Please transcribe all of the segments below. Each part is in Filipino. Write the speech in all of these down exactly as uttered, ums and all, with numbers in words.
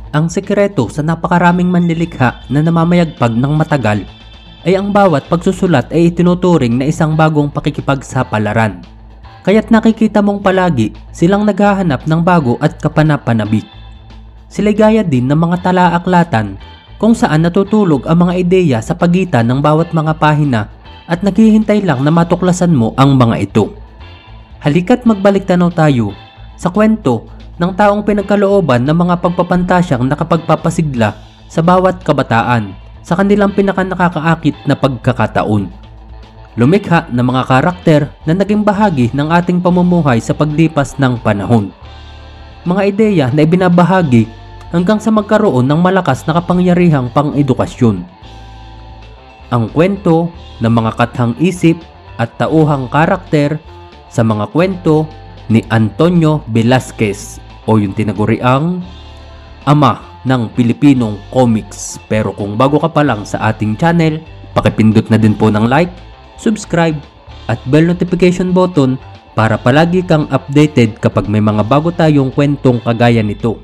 Ang sekreto sa napakaraming manlilikha na namamayagpag ng matagal ay ang bawat pagsusulat ay itinuturing na isang bagong pakikipagsapalaran. Kaya't nakikita mong palagi silang naghahanap ng bago at kapanapanabik. Sila'y gaya din ng mga talaaklatan kung saan natutulog ang mga ideya sa pagitan ng bawat mga pahina at naghihintay lang na matuklasan mo ang mga ito. Halika't magbalik tanaw tayo sa kwento ng taong pinagkalooban ng mga pagpapantasyang nakapagpapasigla sa bawat kabataan sa kanilang pinakanakakaakit na pagkakataon. Lumikha ng mga karakter na naging bahagi ng ating pamumuhay sa paglipas ng panahon. Mga ideya na ibinabahagi hanggang sa magkaroon ng malakas na kapangyarihang pang-edukasyon. Ang kwento ng mga kathang isip at tauhang karakter sa mga kwento ni Antonio Velasquez o yung tinaguriang ama ng Pilipinong comics. Pero kung bago ka pa lang sa ating channel, pakipindot na din po ng like, subscribe at bell notification button para palagi kang updated kapag may mga bago tayong kwentong kagaya nito.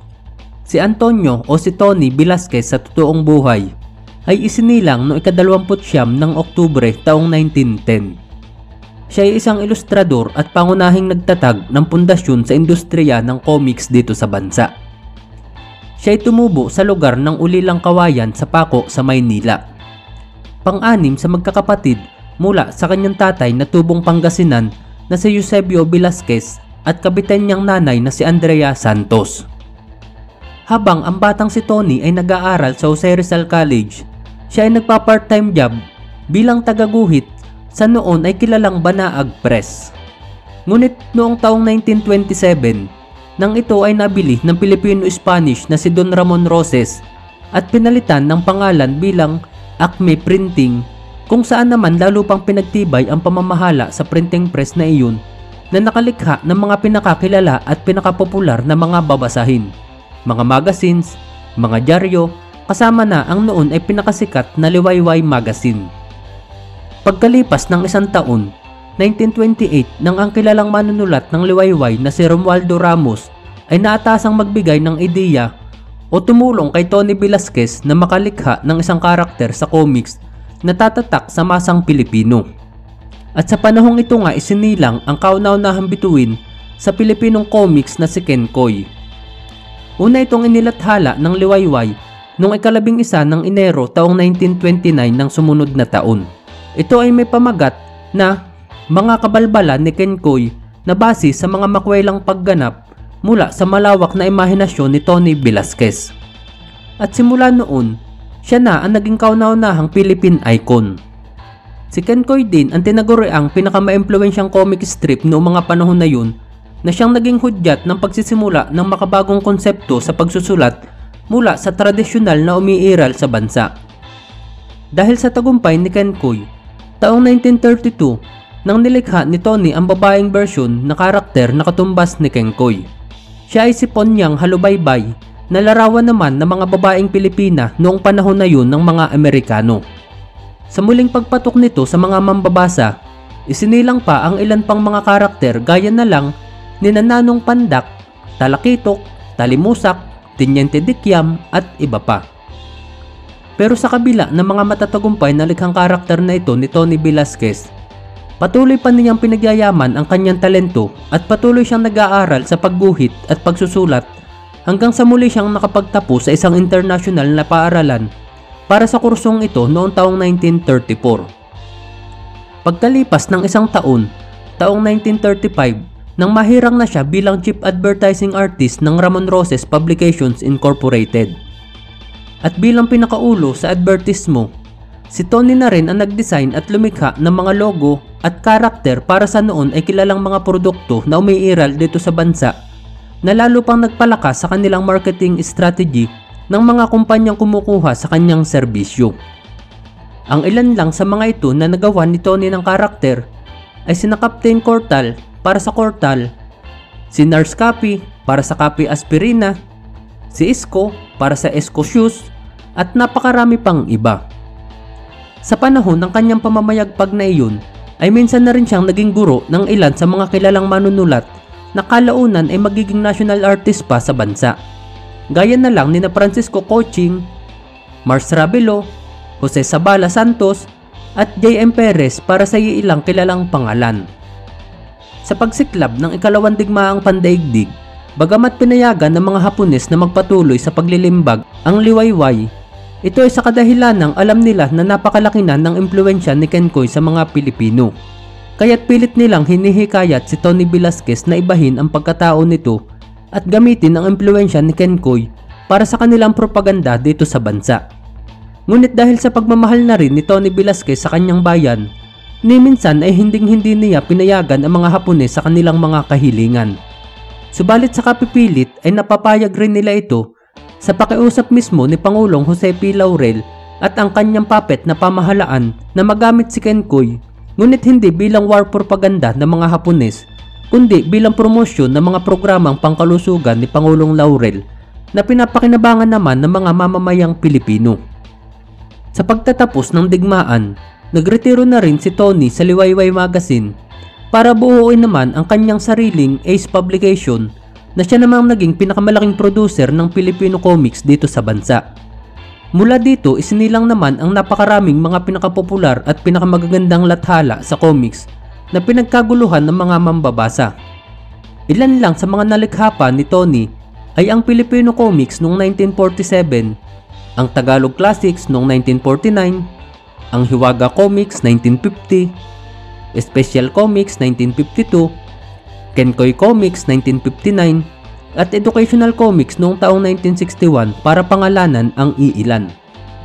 Si Antonio o si Tony Velasquez sa totoong buhay ay isinilang noong ikadalawamput siyam ng Oktubre taong nineteen ten. Siya ay isang ilustrador at pangunahing nagtatag ng pundasyon sa industriya ng comics dito sa bansa. Siya ay tumubo sa lugar ng Ulilang Kawayan sa Paco sa Maynila. Pang-anim sa magkakapatid mula sa kanyang tatay na tubong Pangasinan na si Eusebio Velasquez at kabitan niyang nanay na si Andrea Santos. Habang ang batang si Tony ay nag-aaral sa Jose Rizal College, siya ay nagpa-part-time job bilang tagaguhit sa noon ay kilalang Banaag Press. Ngunit noong taong nineteen twenty-seven, nang ito ay nabili ng Pilipino-Spanish na si Don Ramon Roses at pinalitan ng pangalan bilang Acme Printing, kung saan naman lalo pang pinagtibay ang pamamahala sa printing press na iyon na nakalikha ng mga pinakakilala at pinakapopular na mga babasahin, mga magazines, mga dyaryo, kasama na ang noon ay pinakasikat na Liwayway Magazine. Pagkalipas ng isang taon, nineteen twenty-eight, nang ang kilalang manunulat ng Liwayway na si Romualdo Ramos ay naatasang magbigay ng ideya o tumulong kay Tony Velasquez na makalikha ng isang karakter sa comics na tatatak sa masang Pilipino. At sa panahong ito nga isinilang ang kauna-unahang bituin sa Pilipinong comics na si Ken Koy. Una itong inilathala ng Liwayway noong ikalabing isa ng Enero taong nineteen twenty-nine ng sumunod na taon. Ito ay may pamagat na mga kabalbalan ni Ken Koy na base sa mga makwailang pagganap mula sa malawak na imahinasyon ni Tony Velasquez. At simula noon, siya na ang naging kauna-unahang Philippine icon. Si Ken Koy din ang tinaguriang pinakama-impluwensyang comic strip noong mga panahon na yun na siyang naging hudyat ng pagsisimula ng makabagong konsepto sa pagsusulat mula sa tradisyonal na umiiral sa bansa. Dahil sa tagumpay ni Ken Koy, taong nineteen thirty-two, nang nilikha ni Tony ang babaeng version na karakter na katumbas ni Ken Koy. Siya ay si Ponyang Halubaybay na larawan naman ng mga babaeng Pilipina noong panahon na yun ng mga Amerikano. Sa muling pagpatok nito sa mga mambabasa, isinilang pa ang ilan pang mga karakter gaya na lang ni Nananong Pandak, Talakitok, Talimusak, Tinyente Dikyam at iba pa. Pero sa kabila ng mga matatagumpay na likhang karakter na ito ni Tony Velasquez, patuloy pa niyang pinagyayaman ang kanyang talento at patuloy siyang nag-aaral sa pagguhit at pagsusulat hanggang sa muli siyang nakapagtapos sa isang international na paaralan para sa kursong ito noong taong nineteen thirty-four. Pagkalipas ng isang taon, taong nineteen thirty-five, nang mahirang na siya bilang chief advertising artist ng Ramon Roses Publications Incorporated. At bilang pinakaulo sa advertismo, si Tony na rin ang nag-design at lumikha ng mga logo at karakter para sa noon ay kilalang mga produkto na umiiral dito sa bansa na lalo pang nagpalakas sa kanilang marketing strategy ng mga kumpanyang kumukuha sa kanyang serbisyo. Ang ilan lang sa mga ito na nagawa ni Tony ng karakter ay sina Captain Cortal para sa Cortal, si Nars Capi para sa Capi Aspirina, si Isko para sa Isko Shoes at napakarami pang iba. Sa panahon ng kanyang pamamayagpag na iyon ay minsan na rin siyang naging guro ng ilan sa mga kilalang manunulat na kalaunan ay magiging national artist pa sa bansa. gaya na lang ni na Francisco Coaching, Mars Ravelo, Jose Zabala Santos at J M Perez para sa ilang kilalang pangalan. Sa pagsiklab ng ikalawang digmaang pandaigdig, bagamat pinayagan ng mga Hapones na magpatuloy sa paglilimbag ang liwayway, ito ay sa kadahilan ng alam nila na napakalaki na ng impluensya ni Quezcoy sa mga Pilipino. Kaya't pilit nilang hinihikayat si Tony Velasquez na ibahin ang pagkatao nito at gamitin ang impluensya ni Quezcoy para sa kanilang propaganda dito sa bansa. Ngunit dahil sa pagmamahal na rin ni Tony Velasquez sa kanyang bayan, ni minsan ay hinding-hindi niya pinayagan ang mga Hapones sa kanilang mga kahilingan. Subalit sa kapipilit ay napapayag rin nila ito sa pakiusap mismo ni Pangulong Jose P. Laurel at ang kanyang puppet na pamahalaan na magamit si Quezcoy, ngunit hindi bilang war propaganda ng mga Hapones, kundi bilang promosyon ng mga programang pangkalusugan ni Pangulong Laurel na pinapakinabangan naman ng mga mamamayang Pilipino. Sa pagtatapos ng digmaan, nagretiro na rin si Tony sa Liwayway Magazine para buuin naman ang kanyang sariling Ace publication na siya namang naging pinakamalaking producer ng Filipino comics dito sa bansa. Mula dito isinilang naman ang napakaraming mga pinakapopular at pinakamagagandang lathala sa comics na pinagkaguluhan ng mga mambabasa. Ilan lang sa mga nalikha pa ni Tony ay ang Filipino comics noong nineteen forty-seven, ang Tagalog Classics noong nineteen forty-nine, ang Hiwaga Comics nineteen fifty, Special Comics nineteen fifty-two, Quezcoy Comics nineteen fifty-nine at Educational Comics noong taong nineteen sixty-one para pangalanan ang iilan.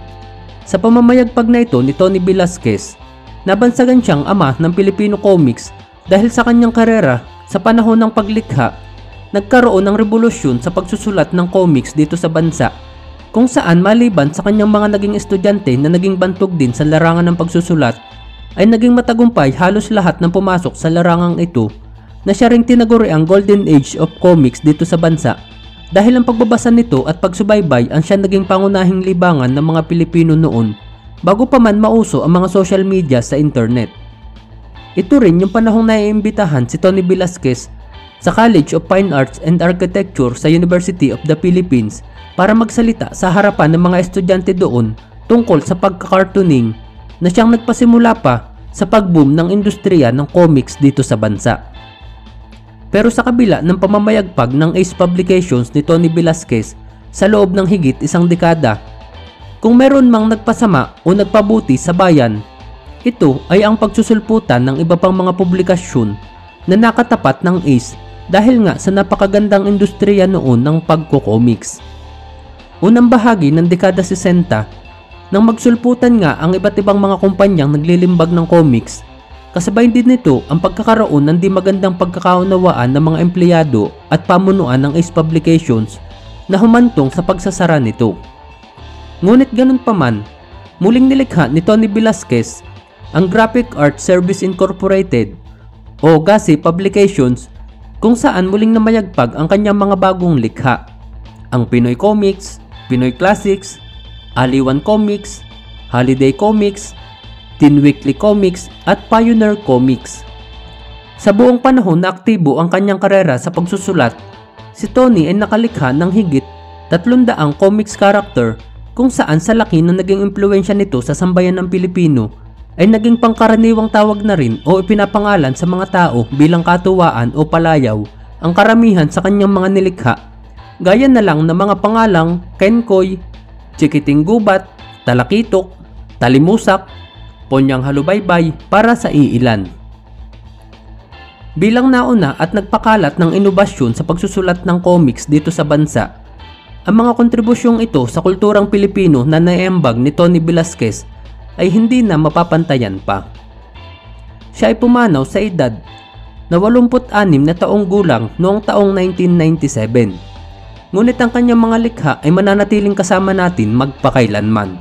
Sa pamamayagpag na ito ni Tony Velasquez, nabansagan siyang ama ng Filipino comics dahil sa kanyang karera sa panahon ng paglikha, nagkaroon ng revolusyon sa pagsusulat ng comics dito sa bansa, kung saan maliban sa kanyang mga naging estudyante na naging bantog din sa larangan ng pagsusulat, ay naging matagumpay halos lahat ng pumasok sa larangang ito na siya ring tinaguri ang Golden Age of Comics dito sa bansa dahil ang pagbabasa nito at pagsubaybay ang siya naging pangunahing libangan ng mga Pilipino noon bago pa man mauso ang mga social media sa internet. Ito rin yung panahong naiimbitahan si Tony Velasquez sa College of Fine Arts and Architecture sa University of the Philippines para magsalita sa harapan ng mga estudyante doon tungkol sa pagkakartuning na siyang nagpasimula pa sa pag-boom ng industriya ng comics dito sa bansa. Pero sa kabila ng pamamayagpag ng Ace Publications ni Tony Velasquez sa loob ng higit isang dekada, kung meron mang nagpasama o nagpabuti sa bayan, ito ay ang pagsusulputan ng iba pang mga publikasyon na nakatapat ng Ace dahil nga sa napakagandang industriya noon ng pagko-comics. Unang bahagi ng dekada sesenta, nang magsulputan nga ang iba't ibang mga kumpanyang naglilimbag ng comics, kasabay din nito ang pagkakaroon ng di magandang pagkakaunawaan ng mga empleyado at pamunuan ng Ace Publications na humantong sa pagsasara nito. Ngunit ganun pa man, muling nilikha ni Tony Velasquez ang Graphic Art Service Incorporated o G A S I Publications, kung saan muling namayagpag ang kanyang mga bagong likha, ang Pinoy Comics, Pinoy Classics, Aliwan Comics, Holiday Comics, Teen Weekly Comics at Pioneer Comics. Sa buong panahon na aktibo ang kanyang karera sa pagsusulat, si Tony ay nakalikha ng higit tatlong daang comics character, kung saan sa laki na naging impluensya nito sa sambayan ng Pilipino ay naging pangkaraniwang tawag na rin o ipinapangalan sa mga tao bilang katuwaan o palayaw ang karamihan sa kanyang mga nilikha, gaya na lang ng mga pangalang Quezcoy, Chikiting Gubat, Talakitok, Talimusak, Ponyang Halubaybay para sa iilan. Bilang nauna at nagpakalat ng inobasyon sa pagsusulat ng comics dito sa bansa, ang mga kontribusyong ito sa kulturang Pilipino na naiambag ni Tony Velasquez ay hindi na mapapantayan pa. Siya ay pumanaw sa edad na walumpu't anim na taong gulang noong taong nineteen ninety-seven. Ngunit ang kanyang mga likha ay mananatiling kasama natin magpakailanman.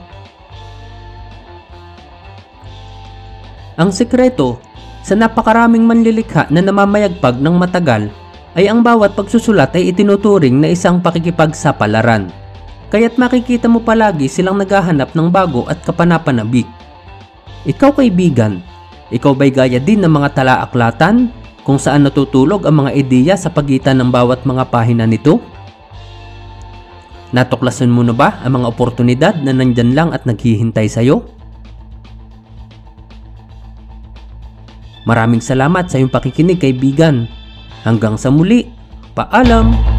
Ang sekreto sa napakaraming manlilikha na namamayagpag ng matagal ay ang bawat pagsusulat ay itinuturing na isang pakikipagsapalaran. Kaya't makikita mo palagi silang naghahanap ng bago at kapanapanabik. Ikaw kaibigan, ikaw ba'y gaya din ng mga talaaklatan kung saan natutulog ang mga ideya sa pagitan ng bawat mga pahina nito? Natuklasan mo na ba ang mga oportunidad na nandyan lang at naghihintay sa'yo? Maraming salamat sa iyong pakikinig, kaibigan. Hanggang sa muli, paalam!